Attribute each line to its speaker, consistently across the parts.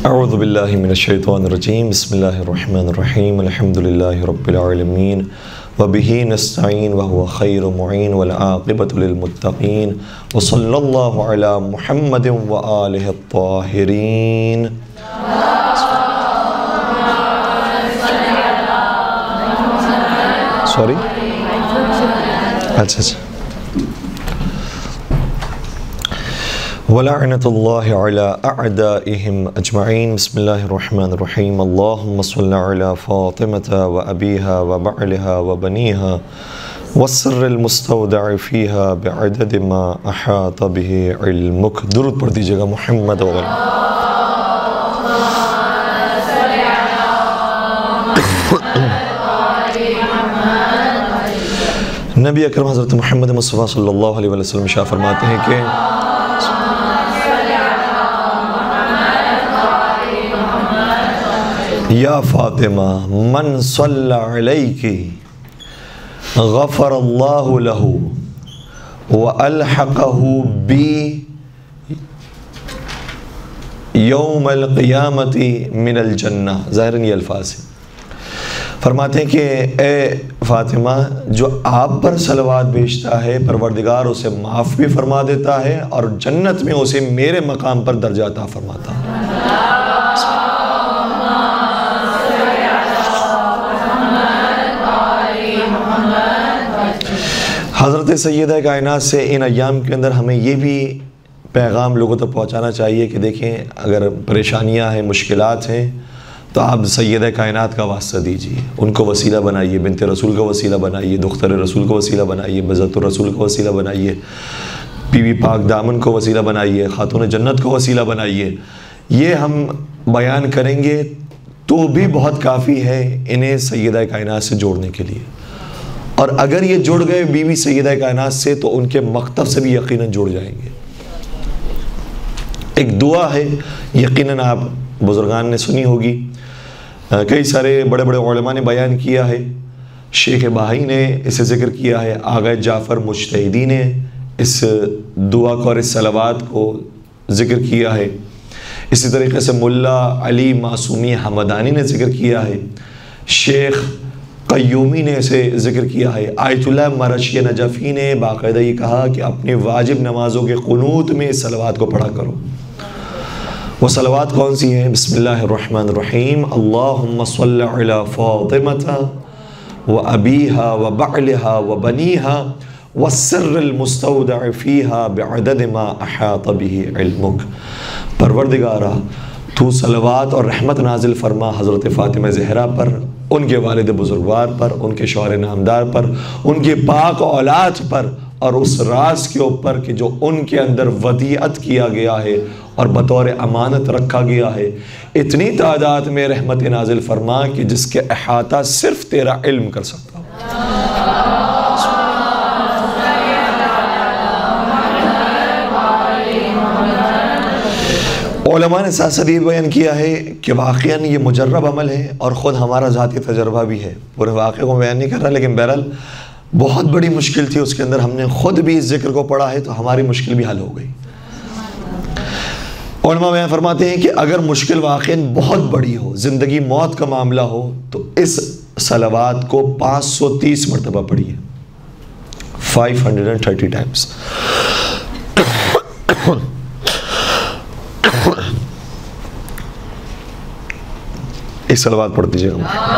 Speaker 1: अऊज़ु बिल्लाहि मिनश्शैतानिर्रजीम बिस्मिल्लाहिर्रहमानिर्रहीम अल्हम्दुलिल्लाहि रब्बिल आलमीन व बिही नस्तईन व हुवा खैरुल मुईन वल आक़िबतु लिल मुत्तक़ीन व सल्लल्लाहु अला मुहम्मदिन व आलिहि त्ताहिरीन। सॉरी, अच्छा वलअनतुल्लाहि अला अअदाइहिम अजमईन। बिस्मिल्लाहिर्रहमानिर्रहीम। अल्लाहुम्मा सल्लि अला फ़ातिमता व अबीहा व बअलिहा व बनीहा वस्सिर्रिल मुस्तौदअ फ़ीहा बिअदद मा अहात बिही इल्मुक। दुरूद पढ़ दीजिएगा मुहम्मद व नबी अकरम हज़रत मुहम्मद मुस्तफ़ा सल्लल्लाहु अलैहि वसल्लम शाह फरमाते हैं कि या फ़ातिमा मन सल्ला अलैकी गफ़रल्लाहु लहू व अलहक़हू बी यौमल क़ियामती मिनल जन्नह। ज़ाहिरन ये अल्फाज हैं। फरमाते हैं कि ए फ़ातिमा, जो आप पर सलवात भेजता है परवरदिगार उसे माफ़ भी फरमा देता है और जन्नत में उसे मेरे मकाम पर दर्जा अता फरमाता है। हज़रत सैयदा कायनात से इन अय्याम के अंदर हमें ये भी पैगाम लोगों तक पहुँचाना चाहिए कि देखें, अगर परेशानियाँ हैं, मुश्किलात हैं, तो आप सैयदा कायनात का वास्ता दीजिए, उनको वसीला बनाइए, बिन्ते रसूल का वसीला बनाइए, दुख्तर रसूल का वसीला बनाइए, बज़्ज़तुर रसूल का वसीला बनाइए, बीवी पाक दामन को वसीला बनाइए, खातून जन्नत को वसीला बनाइए। ये हम बयान करेंगे तो भी बहुत काफ़ी है इन्हें सैयदा कायनात से जोड़ने के लिए। और अगर ये जुड़ गए बीवी सैयदा कायनात से तो उनके मकतब से भी यकीनन जुड़ जाएंगे। एक दुआ है, यकीनन आप बुजुर्गान ने सुनी होगी, कई सारे बड़े बड़े उलमा ने बयान किया है, शेख बाही ने इसे ज़िक्र किया है, आगा जाफ़र मुज्तहिदी ने इस दुआ को और इस सलावात को ज़िक्र किया है, इसी तरीक़े से मुल्ला अली मासूमी हमदानी ने ज़िक्र किया है, शेख क़य्यूमी ने इसे ज़िक्र किया है, आयतुल्लाह मरशी नजफ़ी ने बाकायदा ये कहा कि अपने वाजिब नमाज़ों के क़ुनूत में इस सलावात को पढ़ा करो। वो सलावात कौन सी हैं? बिस्मिल्लाहिर्रहमानिर्रहीम। अल्लाहुम्मा सल्लि अला फ़ातिमता व अबीहा व बअलिहा व बनीहा वस्सिर्रिल मुस्तौदअ फ़ीहा बिअदद मा अहात बिही इल्मुक। परवरदिगारा, तू सलावात और रहमत नाजिल फरमा हज़रत फ़ातिमा ज़हरा पर, उनके वालिद बुज़ुर्गवार पर, उनके शौहर नामदार पर, उनके पाक औलाद पर और उस राज के ऊपर कि जो उनके अंदर वदीअत किया गया है और बतौर अमानत रखा गया है। इतनी तादाद में रहमत नाजिल फरमा कि जिसके अहाता सिर्फ तेरा इल्म कर सकता। उलमा ने साथ साथ ये बयान किया है कि वाक़ईन ये मुजर्रब अमल है और ख़ुद हमारा ज़ाती तजर्बा भी है। पूरे वाक़े को बयान नहीं कर रहा, लेकिन बहरहाल बहुत बड़ी मुश्किल थी उसके अंदर, हमने ख़ुद भी इस ज़िक्र को पढ़ा है तो हमारी मुश्किल भी हल हो गई। उलमा बयान फरमाते हैं कि अगर मुश्किल वाक़ईन बहुत बड़ी हो, ज़िंदगी मौत का मामला हो, तो इस सलावात को 530 मरतबा पढ़िए, 530 टाइम्स। एक सलावात पढ़ दीजिएगा।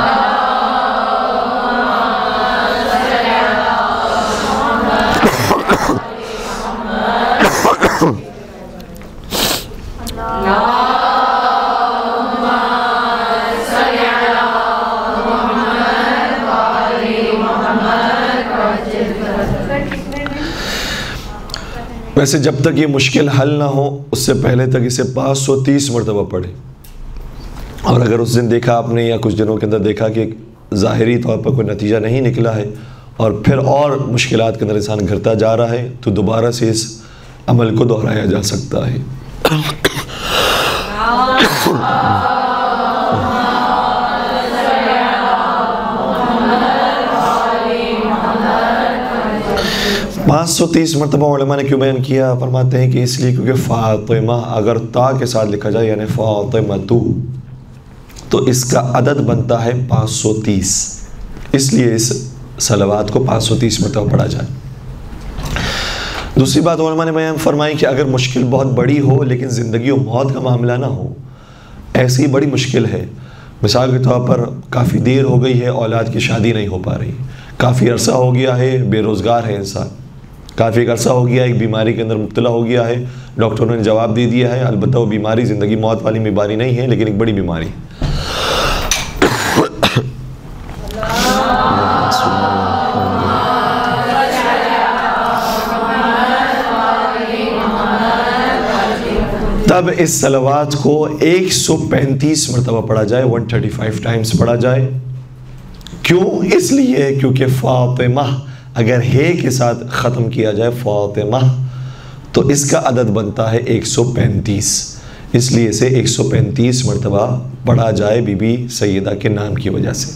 Speaker 1: वैसे जब तक ये मुश्किल हल ना हो उससे पहले तक इसे 530 मरतबा पढ़े। और अगर उस दिन देखा आपने या कुछ दिनों के अंदर देखा कि ज़ाहिरी तौर पर कोई नतीजा नहीं निकला है और फिर और मुश्किलात के अंदर इंसान घिरता जा रहा है, तो दोबारा से इस अमल को दोहराया जा सकता है। 530 मरतबा उलमा ने क्यों बयान किया? फरमाते हैं कि इसलिए क्योंकि फ़ातिमा अगर ता के साथ लिखा जाए यानी फ़ातिमतु तो इसका अदद बनता है 530, इसलिए इस सलवात को 530 मरतबा पढ़ा जाए। दूसरी बात उलमा ने बयान फरमाई कि अगर मुश्किल बहुत बड़ी हो लेकिन ज़िंदगी और मौत का मामला ना हो, ऐसी बड़ी मुश्किल है, मिसाल के तौर पर काफ़ी देर हो गई है, औलाद की शादी नहीं हो पा रही, काफ़ी अरसा हो गया है बेरोज़गार है इंसान, काफ़ी अरसा हो गया एक बीमारी के अंदर मुब्तला हो गया है, डॉक्टरों ने जवाब दे दिया है अलबत्ता वो बीमारी ज़िंदगी मौत वाली बीमारी नहीं है लेकिन एक बड़ी बीमारी है। तब इस सलवात को 135 मरतबा पढ़ा जाए, 135 टाइम्स पढ़ा जाए। क्यों? इसलिए क्योंकि फ़ातिमा अगर हे के साथ ख़त्म किया जाए फ़ातिमा तो इसका अदद बनता है 135, इसलिए इसे 135 मरतबा पढ़ा जाए बीबी सैयदा के नाम की वजह से।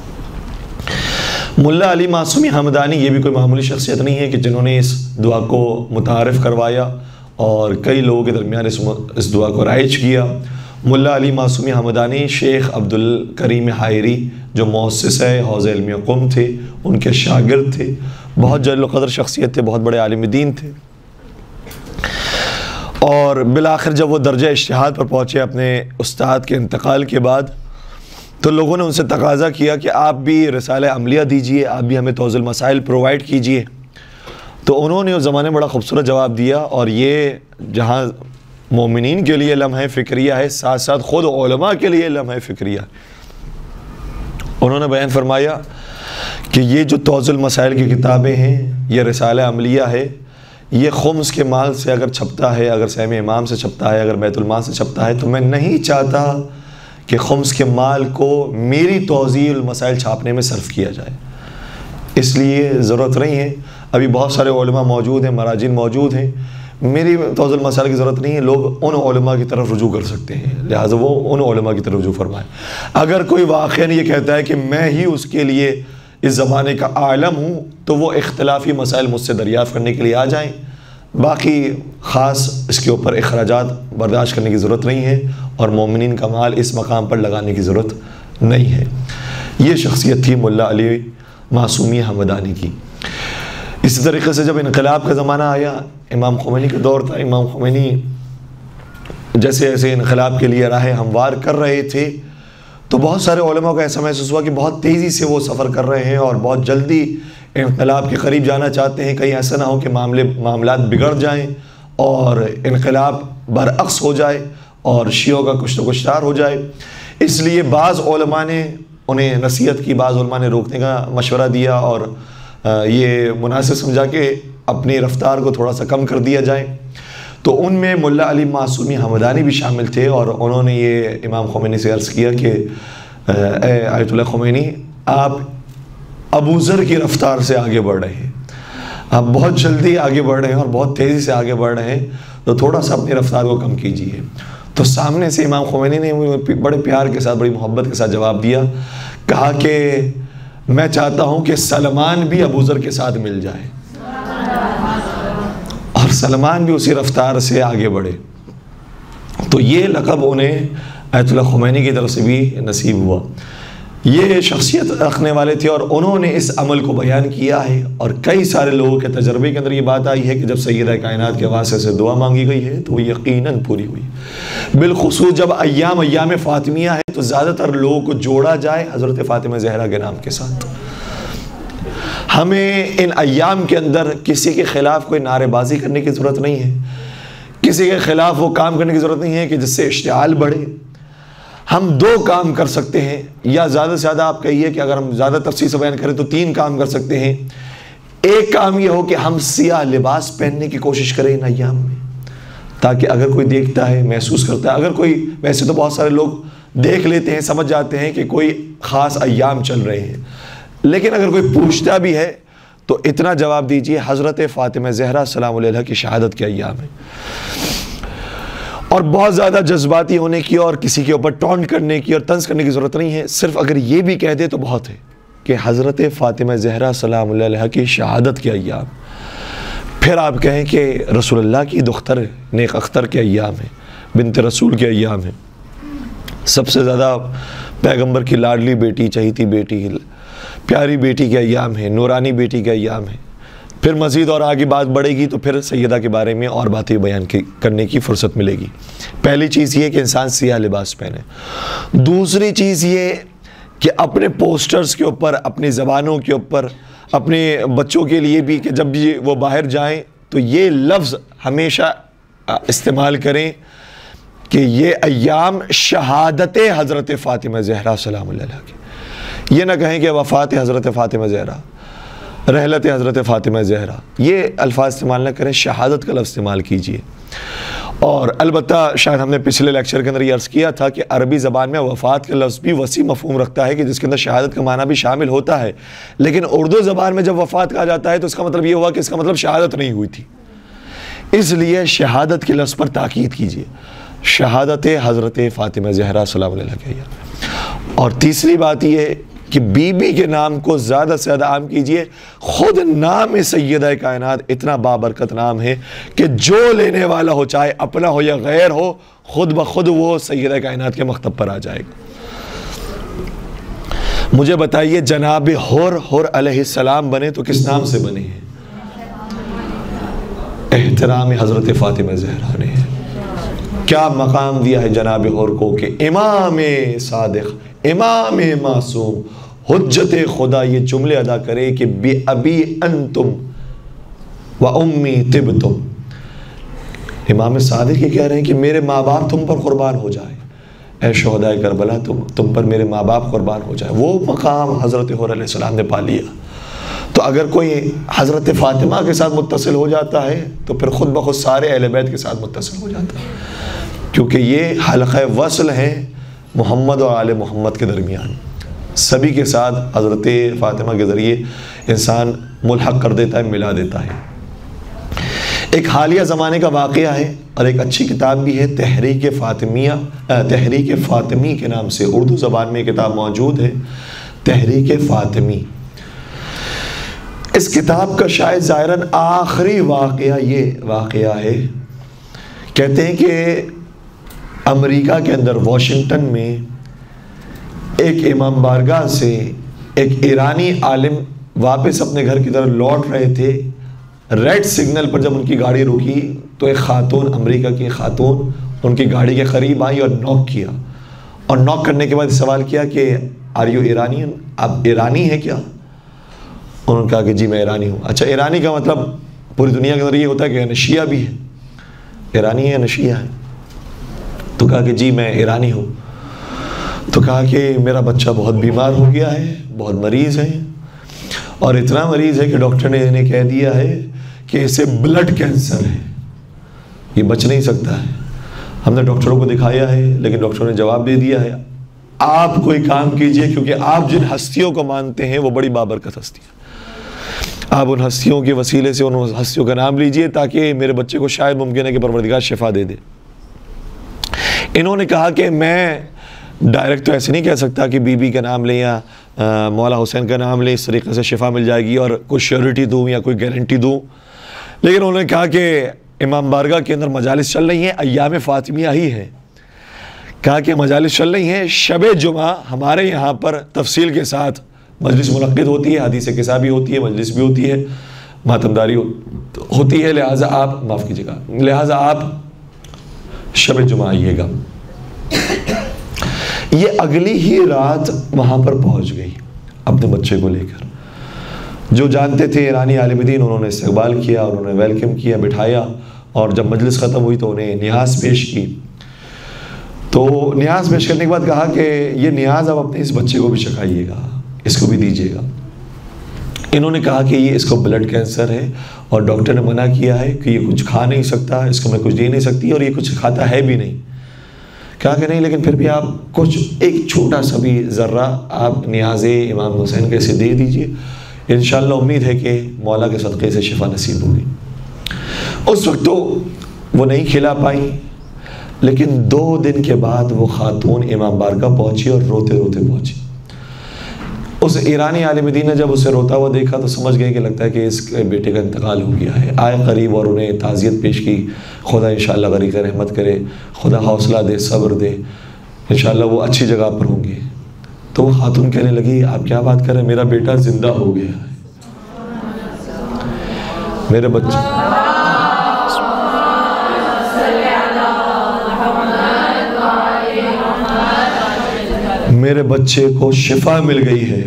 Speaker 1: मुल्ला अली मासूमी हमदानी ये भी कोई मामूली शख्सियत नहीं है कि जिन्होंने इस दुआ को मुतारिफ़ करवाया और कई लोगों के दरमियान इस दुआ को राइज किया। मुल्ला अली मासूमी हमदानी शेख अब्दुल करीम हायरी जो मुअस्सिस है हौज़ इल्मी क़ुम थे, उनके शागिर्द थे, बहुत जलील क़द्र शख्सियत थे, बहुत बड़े आलिम दीन थे। और बिलाखिर जब वो दर्जा इज्तिहाद पर पहुँचे अपने उस्ताद के इंतकाल के बाद, तो लोगों ने उनसे तकाज़ा किया कि आप भी रिसाला अमलिया दीजिए, आप भी हमें तौज़ुल मसाइल प्रोवाइड कीजिए। तो उन्होंने उस ज़माने में बड़ा खूबसूरत जवाब दिया, और ये जहाँ मोमिनीन के लिए लम्हा फ़िक्रिया है, साथ साथ ख़ुद उलमा के लिए लम्हा फ़िक्रिया। उन्होंने बयान फरमाया कि ये जो तौज़ुल मसाइल की किताबें हैं, ये रिसाला अमलिया है, ये खुम्स के माल से अगर छपता है, अगर सहम इमाम से छपता है, अगर बैतुल माल से छपता है, तो मैं नहीं चाहता कि खुम्स के माल को मेरी तौज़ील मसाइल छापने में सर्फ किया जाए, इसलिए ज़रूरत नहीं है। अभी बहुत सारे उलमा मौजूद हैं, मराजिन मौजूद हैं, मेरी तौज़ुल मसाइल की ज़रूरत नहीं है, लोग उन उलमा की तरफ रुजू कर सकते हैं, लिहाजा वो उन उलमा की तरफ रुजू फरमाएँ। अगर कोई वाक़ईन ये कहता है कि मैं ही उसके लिए इस ज़माने का आलम हूँ, तो वो इख्तिलाफ़ी मसाइल मुझसे दरियाफ़त करने के लिए आ जाएँ, बाकी ख़ास इसके ऊपर अखराजात बर्दाश्त करने की ज़रूरत नहीं है, और मोमिनीन का माल इस मकाम पर लगाने की ज़रूरत नहीं है। ये शख्सियत थी मुल्ला अली मासूमी हमदानी की। इसी तरीके से जब इनकलाब का ज़माना आया, इमाम ख़ुमैनी का दौर था, इमाम ख़ुमैनी जैसे जैसे इनकलाब के लिए राह हमवार कर रहे थे, तो बहुत सारे उलमा को ऐसा महसूस हुआ कि बहुत तेज़ी से वो सफ़र कर रहे हैं और बहुत जल्दी इनकलाब के करीब जाना चाहते हैं, कहीं ऐसा ना हो कि मामलात बिगड़ जाएँ और इनकलाब बरअक्स हो जाए और शियों का कुछ तो कुछतार हो जाए। इसलिए बाज़ उलमा ने उन्हें नसीहत की, बाज़ उलमा ने रोकने का मशवरा दिया और ये मुनासिब समझा कि अपनी रफ्तार को थोड़ा सा कम कर दिया जाए। तो उनमें मुल्ला अली मासूमी हमदानी भी शामिल थे, और उन्होंने ये इमाम ख़ुमैनी से अर्ज़ किया कि आयतुल्लाह ख़ुमैनी, आप अबू ज़र की रफ्तार से आगे बढ़ रहे हैं, आप बहुत जल्दी आगे बढ़ रहे हैं और बहुत तेज़ी से आगे बढ़ रहे हैं, तो थोड़ा सा अपनी रफ्तार को कम कीजिए। तो सामने से इमाम ख़ुमैनी ने बड़े प्यार के साथ, बड़ी मोहब्बत के साथ जवाब दिया, कहा कि मैं चाहता हूँ कि सलमान भी अबू ज़र के साथ मिल जाए और सलमान भी उसी रफ्तार से आगे बढ़े। तो ये लक़ब उन्हें आयतुल्लाह ख़ुमैनी की तरफ से भी नसीब हुआ। ये शख्सियत रखने वाले थे और उन्होंने इस अमल को बयान किया है, और कई सारे लोगों के तजर्बे के अंदर ये बात आई है कि जब सैयदा कायनात के वास्ते से दुआ मांगी गई है तो वो यकीनन पूरी हुई। बिलखुसूस जब अय्याम फ़ातिमिया है तो ज़्यादातर लोगों को जोड़ा जाए हज़रत फ़ातिमा ज़हरा के नाम के साथ। हमें इन अय्याम के अंदर किसी के ख़िलाफ़ कोई नारेबाजी करने की ज़रूरत नहीं है, किसी के ख़िलाफ़ वो काम करने की ज़रूरत नहीं है कि जिससे इश्तिआल बढ़े। हम दो काम कर सकते हैं, या ज़्यादा से ज़्यादा आप कहिए कि अगर हम ज़्यादा तफसील से बयान करें तो 3 काम कर सकते हैं। एक काम ये हो कि हम सियाह लिबास पहनने की कोशिश करें इन अय्याम में, ताकि अगर कोई देखता है, महसूस करता है, अगर कोई, वैसे तो बहुत सारे लोग देख लेते हैं, समझ जाते हैं कि कोई ख़ास अय्याम चल रहे हैं, लेकिन अगर कोई पूछता भी है तो इतना जवाब दीजिए हज़रत फ़ातिमा ज़हरा सलाम अलैहा की शहादत के अय्याम है। और बहुत ज़्यादा जज्बाती होने की और किसी के ऊपर टॉन्ट करने की और तंज करने की ज़रूरत नहीं है, सिर्फ अगर ये भी कह दे तो बहुत है कि हज़रत फ़ातिमा ज़हरा सलाम अलैहा की शहादत के अय्याम। फिर आप कहें कि रसूलुल्लाह की दुख्तर नेक अख्तर के अय्याम है, बिन्त रसूल के अय्याम है, सबसे ज़्यादा पैगंबर की लाडली बेटी, चहीती बेटी, प्यारी बेटी के अय्याम है, नूरानी बेटी के अय्याम है। फिर मज़ीद और आगे बात बढ़ेगी तो फिर सैयदा के बारे में और बातें बयान करने की फ़ुर्सत मिलेगी। पहली चीज़ ये कि इंसान सियाह लिबास पहने। दूसरी चीज़ ये कि अपने पोस्टर्स के ऊपर, अपनी ज़बानों के ऊपर, अपने बच्चों के लिए भी कि जब भी वो बाहर जाएं तो ये लफ्ज़ हमेशा इस्तेमाल करें कि ये अय्याम शहादत हज़रत फ़ातिमा ज़हरा सलाम अलैहा की। ये ना कहें कि वफ़ात हज़रत फ़ातिमा ज़हरा, रहलत हज़रत फ़ातिमा ज़हरा, ये अल्फाज इस्तेमाल ना करें, शहादत का लफ्ज़ इस्तेमाल कीजिए। और अलबत्ता शायद हमने पिछले लेक्चर के अंदर ये अर्ज़ किया था कि अरबी ज़बान में वफ़ात का लफ्ज़ भी वसी मफ़हूम रखता है कि जिसके अंदर शहादत का माना भी शामिल होता है, लेकिन उर्दू ज़बान में जब वफ़ात कहा जाता है तो इसका मतलब ये हुआ कि इसका मतलब शहादत नहीं हुई थी, इसलिए शहादत के लफ्ज़ पर ताकीद कीजिए, शहादत हज़रत फ़ातिमा ज़हरा सलाम अलैहा कहिए। और तीसरी बात ये कि बीबी के नाम को ज़्यादा से ज़्यादा आम कीजिए। ख़ुद नाम सैयदा कायनात इतना बाबरकत नाम है कि जो लेने वाला हो, चाहे अपना हो या गैर हो, खुद ब खुद वो सैयदा कायनात के मख्तब पर आ जाएगा। मुझे बताइए, जनाब हुर अलैहिस्सलाम बने तो किस नाम से बने हैं? एहतराम हज़रत फ़ातिमा ज़हरा ने क्या मकाम दिया है जनाब हुर को कि इमाम सादिक़, इमाम मासूम, हुज्जत खुदा, ये जुमले अदा करे कि बे अबी अंतुम व उम्मी तिब्तुम। इमाम सादिक़ ये कह रहे हैं कि मेरे माँ बाप तुम पर कुर्बान हो जाए, ऐ शुहदाए करबला तुम पर मेरे माँ बाप कुर्बान हो जाए। वो मकाम हज़रत हुर अलैहिस्सलाम ने पा लिया। तो अगर कोई हज़रत फ़ातिमा के साथ मुत्तसिल हो जाता है तो फिर ख़ुद ब खुद सारे अहले बैत के साथ मुत्तसिल हो जाता है, क्योंकि ये हल्क़े वस्ल है मोहम्मद और आले मोहम्मद के दरमियान। सभी के साथ हज़रत फ़ातिमा के ज़रिए इंसान मुल्हक़ कर देता है, मिला देता है। एक हालिया ज़माने का वाक़या है और एक अच्छी किताब भी है, तहरीक फ़ातिमिया, तहरीक फ़ातिमी के नाम से उर्दू ज़बान में किताब मौजूद है, तहरीक फ़ातिमी। इस किताब का शायद ज़ाहिरन आखिरी वाक़या ये वाक़या है। कहते हैं कि अमेरिका के अंदर वाशिंगटन में एक इमाम बारगाह से एक ईरानी आलिम वापस अपने घर की तरफ लौट रहे थे। रेड सिग्नल पर जब उनकी गाड़ी रुकी तो एक ख़ातून, अमेरिका की ख़ातून उनकी गाड़ी के करीब आई और नॉक किया, और नॉक करने के बाद सवाल किया कि आर यू ईरानियन, आप ईरानी हैं क्या? उन्होंने कहा कि जी मैं ईरानी हूँ। अच्छा, ईरानी का मतलब पूरी दुनिया के अंदर ये होता है कि नशिया भी है, ईरानी है नशिया है। तो कहा कि जी मैं ईरानी हूँ। तो कहा कि मेरा बच्चा बहुत बीमार हो गया है, बहुत मरीज़ है, और इतना मरीज़ है कि डॉक्टर ने इन्हें कह दिया है कि इसे ब्लड कैंसर है, ये बच नहीं सकता है। हमने डॉक्टरों को दिखाया है, लेकिन डॉक्टरों ने जवाब दे दिया है आप कोई काम कीजिए, क्योंकि आप जिन हस्तियों को मानते हैं वो बड़ी बाबरकत हस्तियाँ, आप उन हस्तियों के वसीले से उन हस्तियों का नाम लीजिए ताकि मेरे बच्चे को शायद मुमकिन है कि परवरदिगार शिफा दे दे। इन्होंने कहा कि मैं डायरेक्ट तो ऐसे नहीं कह सकता कि बीबी का नाम लें या मौला हुसैन का नाम लें, इस तरीके से शिफा मिल जाएगी और कोई श्योरिटी दूँ या कोई गारंटी दूँ। लेकिन उन्होंने कहा कि इमाम बारगाह के अंदर मजालिस चल रही हैं, अय्याम फ़ातिमिया ही हैं। कहा कि मजालिस चल रही हैं, शब जुमा हमारे यहाँ पर तफसील के साथ मजलिस मुनक्किद होती है, हदीस किसा भी होती है, मजलिस भी होती है, मातमदारी होती है, लिहाजा आप माफ़ कीजिएगा, लिहाजा आप शब जुमा आइएगा। ये अगली ही रात वहाँ पर पहुँच गई अपने बच्चे को लेकर। जो जानते थे ईरानी आलिम दीन, उन्होंने इस्तकबाल किया, उन्होंने वेलकम किया, बिठाया, और जब मजलिस ख़त्म हुई तो उन्हें न्याज पेश की। तो न्याज पेश करने के बाद कहा कि ये न्याज आप अपने इस बच्चे को भी चखाइएगा, इसको भी दीजिएगा। इन्होंने कहा कि ये इसको ब्लड कैंसर है और डॉक्टर ने मना किया है कि ये कुछ खा नहीं सकता, इसको मैं कुछ दे नहीं सकती, और ये कुछ खाता है भी नहीं। कहा कि नहीं, लेकिन फिर भी आप कुछ एक छोटा सा भी ज़र्रा आप न्याज़े इमाम हुसैन के से दे दीजिए, इंशाअल्लाह उम्मीद है कि मौला के सदक़े से शिफा नसीब होगी। उस वक्त तो वो नहीं खिला पाई, लेकिन 2 दिन के बाद वो ख़ातून इमाम बारगाह पहुँची और रोते रोते पहुँची। उस ईरानी आलिम दीन ने जब उसे रोता हुआ देखा तो समझ गए कि लगता है कि इसके बेटे का इंतकाल हो गया है। आए करीब और उन्हें ताज़ियत पेश की। खुदा इंशाअल्लाह गरीक़ रहमत करे, खुदा हौसला दे, सब्र दे, इंशाअल्लाह वो अच्छी जगह पर होंगे। तो वो खातून कहने लगी, आप क्या बात कर रहे हैं, मेरा बेटा ज़िंदा हो गया है, मेरे बच्चे को शिफा मिल गई है।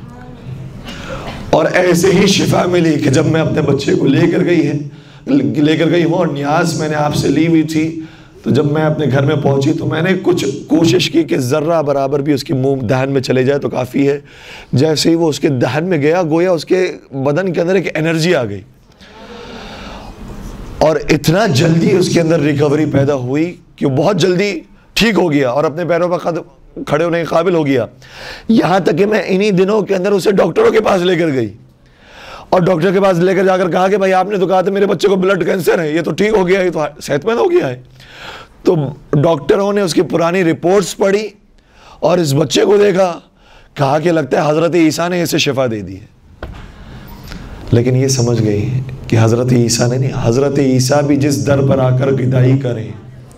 Speaker 1: और ऐसे ही शिफा मिली कि जब मैं अपने बच्चे को लेकर गई हूँ और न्याज मैंने आपसे ली हुई थी, तो जब मैं अपने घर में पहुंची तो मैंने कुछ कोशिश की कि ज़र्रा बराबर भी उसके मुंह दहन में चले जाए तो काफ़ी है। जैसे ही वो उसके दहन में गया, गोया उसके बदन के अंदर एक एनर्जी आ गई और इतना जल्दी उसके अंदर रिकवरी पैदा हुई कि वो बहुत जल्दी ठीक हो गया और अपने पैरों पर खड़े होने के काबिल हो गया। यहाँ तक कि मैं इन्हीं दिनों के अंदर उसे डॉक्टरों के पास लेकर गई और डॉक्टर के पास लेकर जाकर कहा कि भाई आपने तो कहा था मेरे बच्चे को ब्लड कैंसर है, ये तो ठीक हो गया, ये तो सेहतमंद हो गया है। तो डॉक्टरों ने उसकी पुरानी रिपोर्ट्स पढ़ी और इस बच्चे को देखा, कहा कि लगता है हज़रत ईसा ने इसे शिफा दे दी है। लेकिन ये समझ गई कि हज़रत ईसा ने नहीं, हज़रत ईसा भी जिस दर पर आकर गिदाई करें,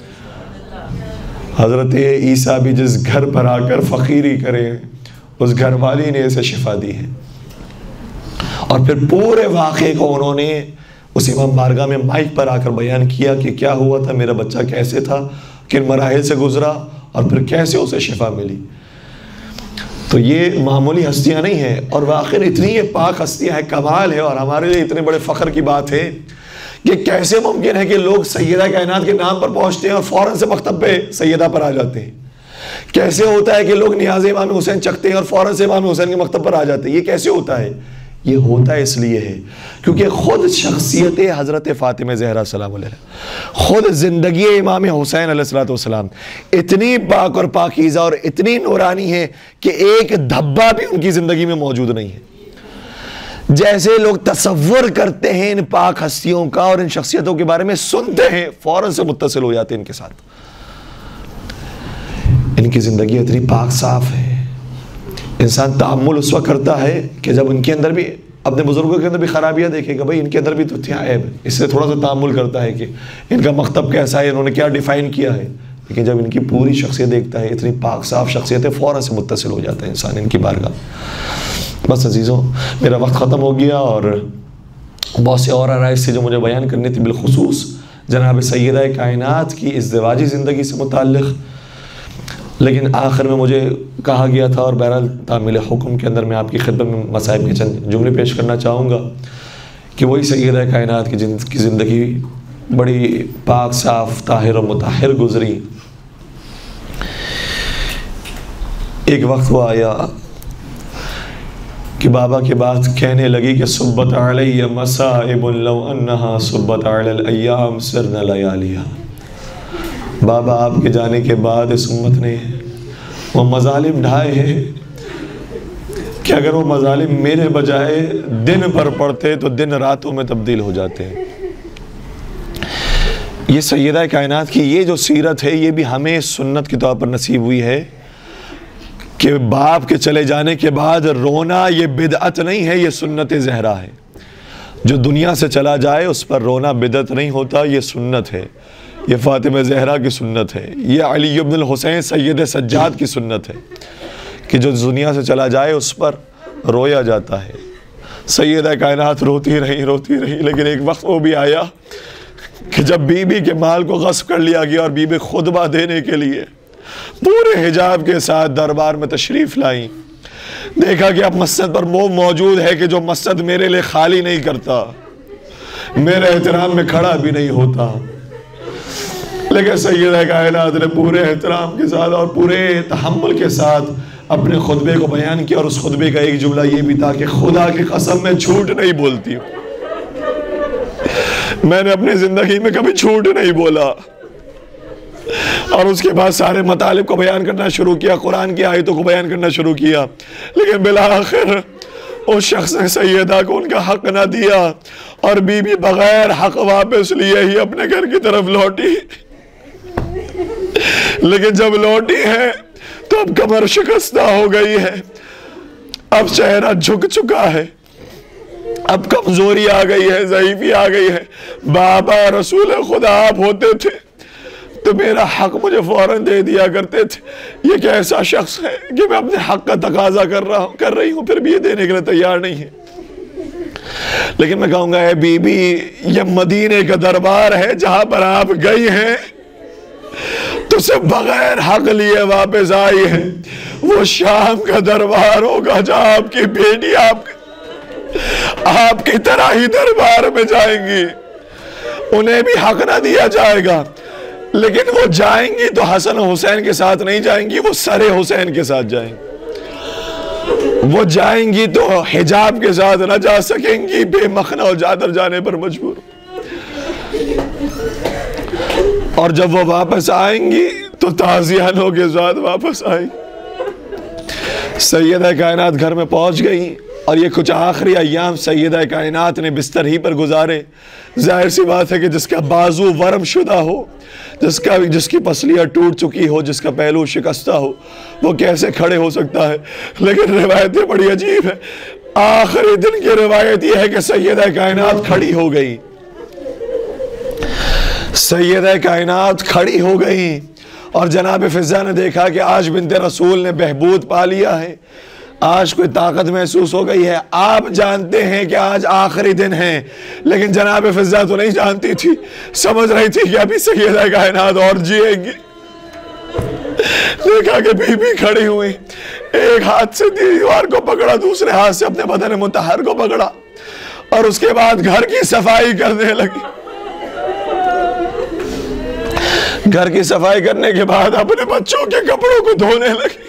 Speaker 1: हज़रत ईसा भी जिस घर पर आकर फ़कीरी करें, उस घर वाली ने इसे शिफा दी है। और फिर पूरे वाक़े को उन्होंने उस इमाम बारगाह में माइक पर आकर बयान किया कि क्या हुआ था, मेरा बच्चा कैसे था, किन मराहिल से गुजरा और फिर कैसे उसे शिफा मिली। तो ये मामूली हस्तियाँ नहीं हैं और वाक़ई इतनी ये पाक हस्तियाँ हैं, कमाल है। और हमारे लिए इतने बड़े फ़ख्र की बात है कि कैसे मुमकिन है कि लोग सैयदा कायनात के नाम पर पहुँचते हैं और फ़ौरन से मकतब पे सैयदा पर आ जाते हैं। कैसे होता है कि लोग नियाज़ इमाम हुसैन चखते हैं और फ़ौरन से इमाम हुसैन के मकतब पर आ जाते हैं। ये कैसे होता है? ये होता है इसलिए है क्योंकि खुद शख्सियत हज़रत फ़ातिमा ज़हरा सलाम अलैहा, खुद ज़िंदगी इमाम हुसैन अलैहिस्सलाम इतनी पाक और पाकीज़ा और इतनी नूरानी है कि एक धब्बा भी उनकी ज़िंदगी में मौजूद नहीं है। जैसे लोग तसव्वुर करते हैं इन पाक हस्तियों का और इन शख्सियतों के बारे में सुनते हैं, फ़ौरन से मुत्तसिल हो जाते हैं इनके साथ। इनकी ज़िंदगी इतनी पाक साफ़ है, इंसान ताअम्मुल उस वक्त करता है कि जब उनके अंदर भी, अपने बुजुर्गों के अंदर भी खराबियाँ देखेगा, भाई इनके अंदर भी तो क्या ऐब, इससे थोड़ा सा ताअम्मुल करता है कि इनका मकतब कैसा है, इन्होंने क्या डिफ़ाइन किया है। लेकिन जब इनकी पूरी शख्सियत देखता है, इतनी पाक साफ़ शख्सियत है, फ़ौरन से मुत्तसिल हो जाता है इंसान इनकी बारगाह। बस अजीज़ों, मेरा वक्त ख़त्म हो गया और बहुत से और आराइज़ से जो मुझे बयान करनी थी, बिलखुसूस जनाब सैयदा कायनात की इज़्दिवाजी ज़िंदगी से मुताल्लिक़, लेकिन आखिर में मुझे कहा गया था और बहरहाल तामील हुक्म के अंदर मैं आपकी खिदमत में मसाइब के चंद जुमले पेश करना चाहूँगा कि वही सैयदा कायनात की ज़िंदगी बड़ी पाक साफ़ ताहिर और मुताहिर गुज़री। एक वक्त वो आया कि बाबा के बात कहने लगी कि सुब्बत अलैया मसाइबुन लौ अन्नहा सुब्बत अलल अय्याम सिरना लयालिया। बाबा आपके जाने के बाद इस उम्मत ने वो मज़ालिम ढाए हैं कि अगर वो मज़ालिम मेरे बजाय दिन पर पड़ते तो दिन रातों में तब्दील हो जाते हैं। ये सैयदा कायनात की ये जो सीरत है, ये भी हमें सुन्नत के तौर पर नसीब हुई है कि बाप के चले जाने के बाद रोना ये बिदअत नहीं है, ये सुन्नत ज़हरा है। जो दुनिया से चला जाए उस पर रोना बिदअत नहीं होता, ये सुन्नत है, ये फ़ातिमा ज़हरा की सुन्नत है, ये अली इब्न हुसैन सैयद सज्जाद की सुन्नत है कि जो दुनिया से चला जाए उस पर रोया जाता है। सैयदा कायनात रोती रही, लेकिन एक वक्त वो भी आया कि जब बीबी के माल को गस्ब कर लिया गया और बीबी खुतबा देने के लिए पूरे हिजाब के साथ दरबार में तशरीफ़ लाई। देखा कि अब मस्जिद पर वो मौजूद है कि जो मस्जिद मेरे लिए खाली नहीं करता, मेरे एहतराम में खड़ा भी नहीं होता। लेकिन सैयदा कायनात ने पूरे एहतराम के साथ और पूरे तहम्मुल के साथ अपने खुतबे को बयान किया और उस खुतबे का एक जुमला ये भी था कि खुदा की कसम मैं झूठ नहीं बोलती हूँ, मैंने अपनी ज़िंदगी में कभी झूठ नहीं बोला। और उसके बाद सारे मतालिब को बयान करना शुरू किया, कुरान की आयतों को बयान करना शुरू किया। लेकिन बिलाखिर उस शख्स ने सैयदा को उनका हक ना दिया और बीबी बगैर हक वापस लिए ही अपने घर की तरफ लौटी। लेकिन जब लौटी है तो अब कमर शिकस्ता हो गई है, अब चेहरा झुक चुका है, अब कमजोरी आ गई है, ज़ईफ़ी आ गई है। बाबा रसूल खुदा आप होते थे तो मेरा हक मुझे फौरन दे दिया करते थे। ये कैसा शख्स है कि मैं अपने हक का तकाजा कर रही हूं, फिर भी ये देने के लिए तैयार नहीं है। लेकिन मैं कहूंगा है बीबी, ये मदीने का दरबार है जहां पर आप गई हैं तो सिर्फ बगैर हक लिए वापस आई है। वो शाम का दरबार होगा जहां आपकी बेटी आपकी तरह ही दरबार में जाएंगी, उन्हें भी हक ना दिया जाएगा। लेकिन वो जाएंगी तो हसन हुसैन के साथ नहीं जाएंगी, वो सरे हुसैन के साथ जाएंगी। वो जाएंगी तो हिजाब के साथ ना जा सकेंगी, बेमखना और चादर जाने पर मजबूर। और जब वो वापस आएंगी तो ताजियानों के साथ वापस आएंगी। सैयदा कायनात घर में पहुंच गई और ये कुछ आखिरी अय्याम सैयदा कायनात ने बिस्तर ही पर गुजारे। जाहिर सी बात है कि जिसका बाजू वर्म शुदा हो, जिसकी पसलियाँ टूट चुकी हो, जिसका पहलू शिकस्ता हो, वो कैसे खड़े हो सकता है। लेकिन रिवायतें बड़ी अजीब है। आखिरी दिन की रिवायत यह है कि सैयदा कायनात खड़ी हो गई। सैयदा कायनात खड़ी हो गई और जनाब फिजा ने देखा कि आज बिन्ते रसूल ने बहबूद पा लिया है, आज कोई ताकत महसूस हो गई है। आप जानते हैं कि आज आखिरी दिन है, लेकिन जनाब फिजा तो नहीं जानती थी, समझ रही थी कि अभी सैयदा कायनात और जिएगी। देखा कि बीबी खड़ी हुई, एक हाथ से दीवार को पकड़ा, दूसरे हाथ से अपने बदन मुतहर को पकड़ा और उसके बाद घर की सफाई करने लगी। घर की सफाई करने के बाद अपने बच्चों के कपड़ों को धोने लगी।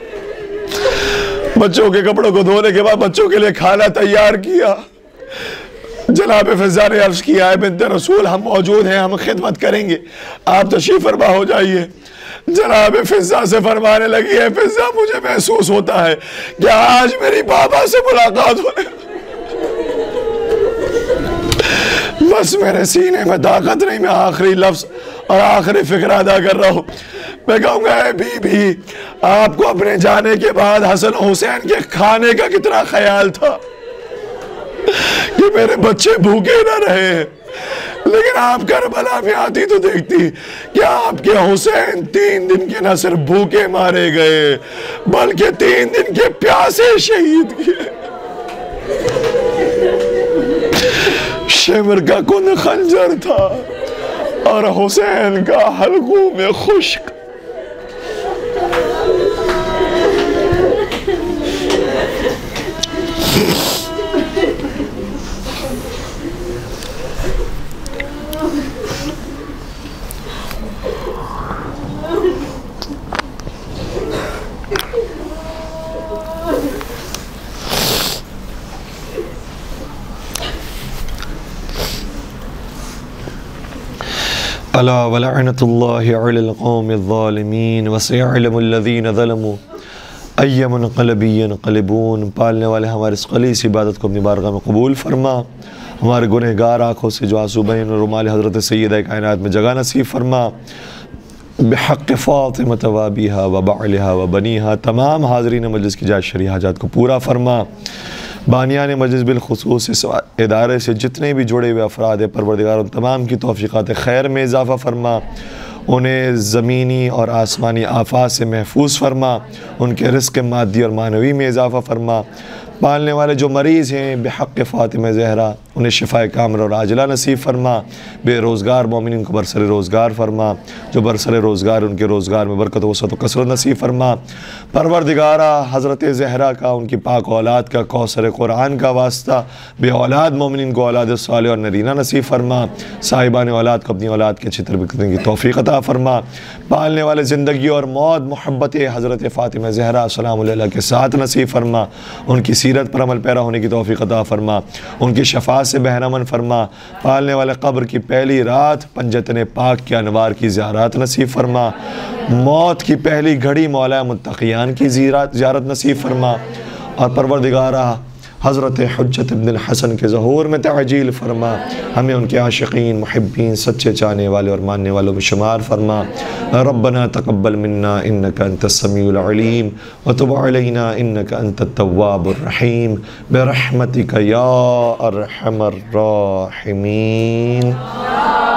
Speaker 1: बच्चों के कपड़ों को धोने के बाद बच्चों के लिए खाना तैयार किया। जनाब फिजा ने अर्ज किया है बिन्ते रसूल हम मौजूद हैं, हम खिदमत करेंगे, आप तशरीफ फरमा हो जाइए। जनाब फिजा से फरमाने लगी है, फिजा मुझे महसूस होता है कि आज मेरी बाबा से मुलाकात होने, बस मेरे सीने में ताकत नहीं, मैं आखिरी लफ्ज और आखिरी फिक्र अदा कर रहा हूं। मैं कहूंगा बीबी, आपको अपने जाने के बाद हसन हुसैन के खाने का कितना ख्याल था कि मेरे बच्चे भूखे ना रहे। लेकिन आप करबला में आती तो देखती कि आपके हुसैन 3 दिन के न सिर्फ भूखे मारे गए बल्कि 3 दिन के प्यासे शहीद किए। शिमर का कुन खंजर था और हुसैन का हल्कों में खुश्क। अला वलअनतुल्लाहि अलल क़ौमिज़्ज़ालिमीन वसयअलमुल्लज़ीना ज़लमू अय्य मुनक़लबि यनक़लिबून। पालने वाले हमारे इस ख़लीस इबादत को अपनी बारगाह में कबूल फरमा। हमारे गुनहगार आँखों से जो आंसू बहन और रुमाल हज़रत सैयदा कायनात में जगह नसीब फरमा। बिहक़्क़ि फ़ातिमत व अबीहा व बअलिहा व बनीहा तमाम हाज़रीन मजलिस की जायज़ शरई हाजात को पूरा फरमा। बानियान मजलिस बिलखुसूस इस इदारे से जितने भी जुड़े हुए अफराद हैं परवरदिगार उन तमाम की तौफ़ीक़ात खैर में इजाफ़ा फरमा, उन्हें ज़मीनी और आसमानी आफ़ात से महफूज फरमा, उनके रिज़्क़ मादी और मानवी में इजाफ़ा फरमा। पालने वाले जो मरीज़ हैं बिहक़्क़ि फ़ातिमा ज़हरा उन्हें शिफ़ाए कामिल और आजिला नसीब फरमा। बेरोज़गार मोमिनीन को बरसर रोज़गार फरमा, जो बरसर रोज़गार उनके रोज़गार में बरकत वसअत व कसरत नसीब फरमा। परवरदिगारा हज़रत ज़हरा का, उनकी पाक औलाद का, कौसर क़ुरान का वास्ता बे औलाद मोमिनीन को औलाद साले और नरीना नसीब फरमा। साहिबान औलाद को अपनी औलाद के अच्छी तरबियत करने की तौफ़ीक़ अता फरमा। पालने वाले ज़िंदगी और मौत मोहब्बत हज़रत फ़ातिमा ज़हरा सलाम अलैहा के साथ नसीब फरमा। उनकी सीरत पर अमल पैरा होने की तौफ़ीक़ अता फरमा, उनकी शफ़ाअत से बहरामन फरमा। पालने वाले कब्र की पहली रात पंजतन पाक के अनवार की ज़ियारत नसीब फरमा। मौत की पहली घड़ी मौला मुत्तक़ियान की ज़ियारत नसीब फरमा। और परवरदिगारा हज़रत हुज्जत इब्न हसन के ज़हूर में तअजील फरमा, हमें उनके आशिकीन मुहिब्बीन सच्चे चाहने वाले और मानने वालों में शुमार फरमा। रब्बना तक़ब्बल मिन्ना इन्नका अंतस समीउल अलीम व तुब अलैना इन्नका अंतत तव्वाबुर रहीम बिरहमतिका या अरहमर राहिमीन।